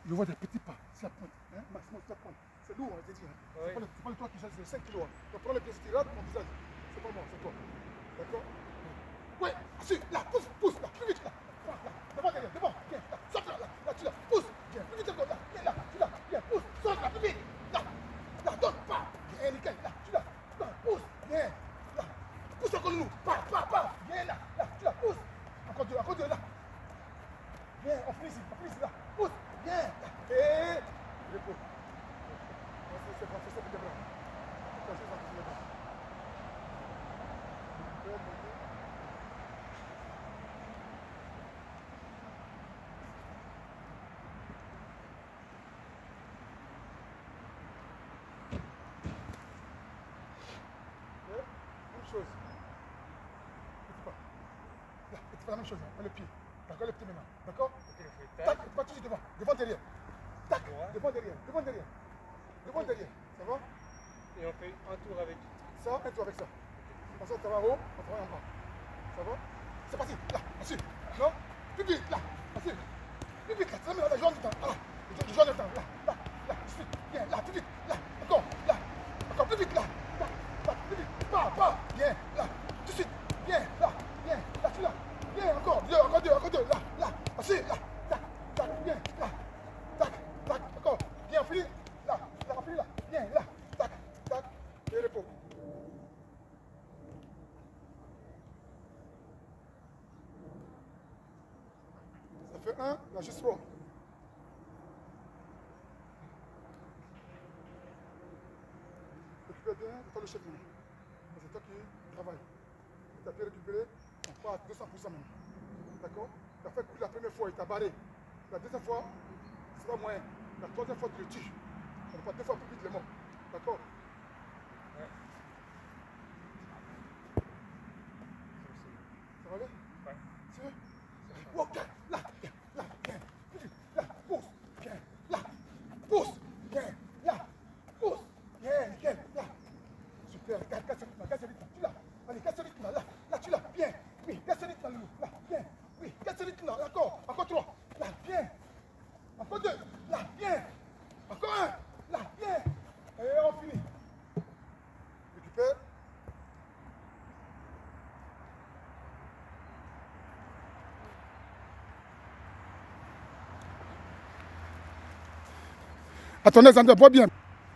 Je vois des petits pas. C'est la pointe. Hein? Maximum, c'est la pointe. C'est lourd, je te dis. Hein? Oui. C'est pas le toi qui cherche 5 kilos. Hein? Donc prends le pied, tu rates mon visage. C'est pas moi, c'est toi. D'accord? Ouais, assis, là, pousse, pousse, là, plus vite, là. Là, devant, derrière, devant, viens, là, saute là, là, tu là, pousse, viens, plus vite encore, là, viens, là, tu là, viens, pousse, saute là, plus vite, là, donne, pas, viens, nickel, là, tu là, pousse, viens, là, pousse encore le nous, pas, viens, là, tu là, pousse, encore deux, là, viens, on finit ici, là, pousse, viens, là, et, repos, c'est bon, c'est bien, chose. Petit pas. Là, tu fais la même chose, hein. Le pied. D'accord, le pied maintenant. D'accord? Tac, pas toujours devant. Devant, derrière. Tac, devant, derrière. Devant, derrière. Devant, derrière. Ça va? Et on fait un tour avec ça, un tour avec ça. Comme ça, tu vas en haut, on travaille en bas. Ça va? C'est parti. Là, assis. Non? Plus vite, là. Assis. Plus vite, là. Tu vas mettre la joie du temps. Là. Je joue du temps. Là. Assis. Viens, là, plus vite. Là. Encore. Là. Encore plus vite, là. Plus vite. Pas. Viens, là. Tout de suite. Viens, là. Tu là. Viens, encore deux. Là. Assis, là. Tac. Viens, là. Tac. Encore. Viens, on finit. Là. On finit, là. Viens, là. Tac. Et repos. Ça fait un, là, juste trois. Récupère bien, c'est toi le chef maintenant. C'est toi qui travaille. Tu as bien récupéré, on part à 200% maintenant. D'accord? Tu as fait la première fois, il t'a barré. La deuxième fois, c'est pas moyen. La troisième fois, tu le tues. On part deux fois plus vite les morts. D'accord? Ouais. Ça va aller? Ouais. C'est vrai? Ok, là, viens, là, pousse, viens, là, pousse, viens, là, pousse, viens, nickel, là. Super, casse ce rythme, tu l'as. Allez, casse ce rythme, là, tu l'as, viens, oui, casse ce rythme, là, viens, oui, casse ce rythme, là, encore trois, là, viens, encore deux, là, viens, encore un, là, viens, et on finit. Récupère. Attendez, ça ne doit pas bien.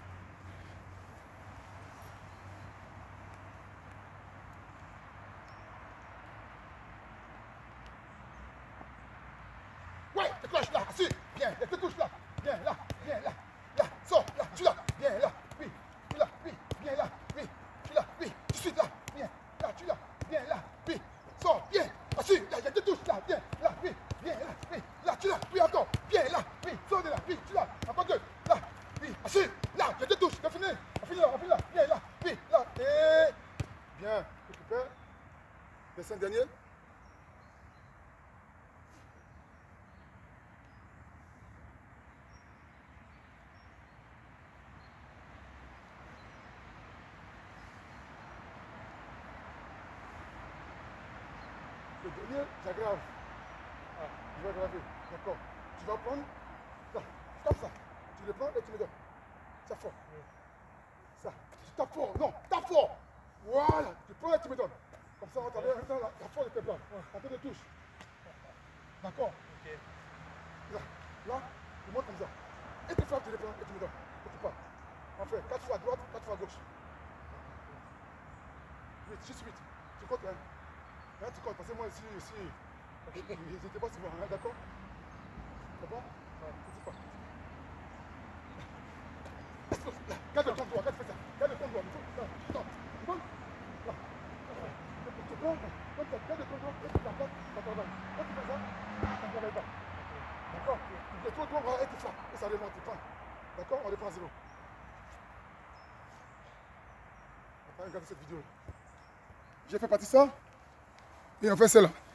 Ouais, décroche là, assis, viens, te touche là, viens là, sors là, tu là, viens là, oui, tu là, oui, viens là, oui, tu là, oui, tout de suite là, viens là, tu là, viens là, oui, sors, viens, assis, là, te touche là, viens là, oui, viens là, oui, là, tu là, oui, encore, viens là, oui, sors de là, oui, tu là, encore deux, là, oui, assis, là, je te touche, c'est fini, on finit là, viens là, oui, là, et bien, récupère, les 5 derniers. Le dernier, j'aggrave. Je vais aggraver. D'accord. Tu vas prendre, là, comme ça. Tu le prends et tu le donnes. Ça fort. Ça. Tu tapes fort. Non, tape fort. Voilà. Tu prends et tu me donnes. Comme ça, on va t'avoir la force de tes bras. Un peu de touche. D'accord. Ok. Là, tu montes comme ça. Et tu frappes, tu le prends et tu me donnes. Et tu pars. On fait 4 fois à droite, 4 fois à gauche. 8, juste 8. Tu comptes, hein. Là, tu comptes, parce que moi ici, j'étais pas souvent, hein, d'accord? C'est bon? Ouais, c'est pas. Là, garde ton doigt, garde ça. Garde ton doigt, tu tentes. Tu comptes? Là. Tu prends, garde ton doigt, et tu t'arrêtes, ça travaille. Quand tu fais ça, ça ne travaille pas. D'accord? Tu fais ton doigt, et tu frappes, et ça remonte, tu prends. D'accord? On reprend à zéro. On va regarder cette vidéo. J'ai fait partie ça. Et on fait cela.